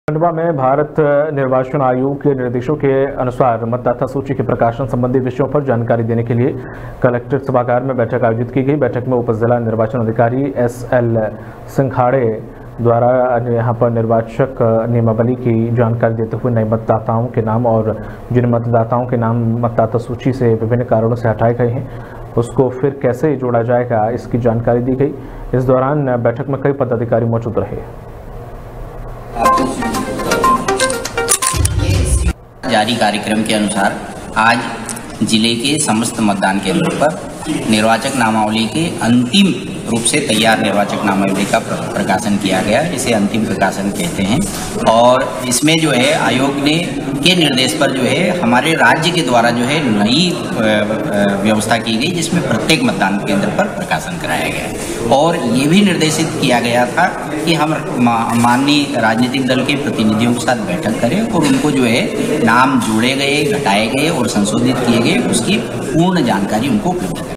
खंडवा में भारत निर्वाचन आयोग के निर्देशों के अनुसार मतदाता सूची के प्रकाशन संबंधी विषयों पर जानकारी देने के लिए कलेक्ट्रेट सभागार में बैठक आयोजित की गई। बैठक में उप जिला निर्वाचन अधिकारी SL सिंघाड़े द्वारा यहां पर निर्वाचक नियमावली की जानकारी देते हुए नए मतदाताओं के नाम और जिन मतदाताओं के नाम मतदाता सूची से विभिन्न कारणों से हटाए गए हैं उसको फिर कैसे जोड़ा जाएगा, इसकी जानकारी दी गई। इस दौरान बैठक में कई पदाधिकारी मौजूद रहे। जारी कार्यक्रम के अनुसार आज जिले के समस्त मतदान केंद्रों पर निर्वाचक नामावली के अंतिम रूप से तैयार निर्वाचक नामावली का प्रकाशन किया गया, इसे अंतिम प्रकाशन कहते हैं। और इसमें जो है आयोग ने के निर्देश पर जो है हमारे राज्य के द्वारा जो है नई व्यवस्था की गई, जिसमें प्रत्येक मतदान केंद्र पर प्रकाशन कराया गया। और ये भी निर्देशित किया गया था कि हम माननीय राजनीतिक दल के प्रतिनिधियों के साथ बैठक करें और उनको जो है नाम जोड़े गए, घटाए गए और संशोधित किए गए उसकी पूर्ण जानकारी उनको उपलब्ध करें।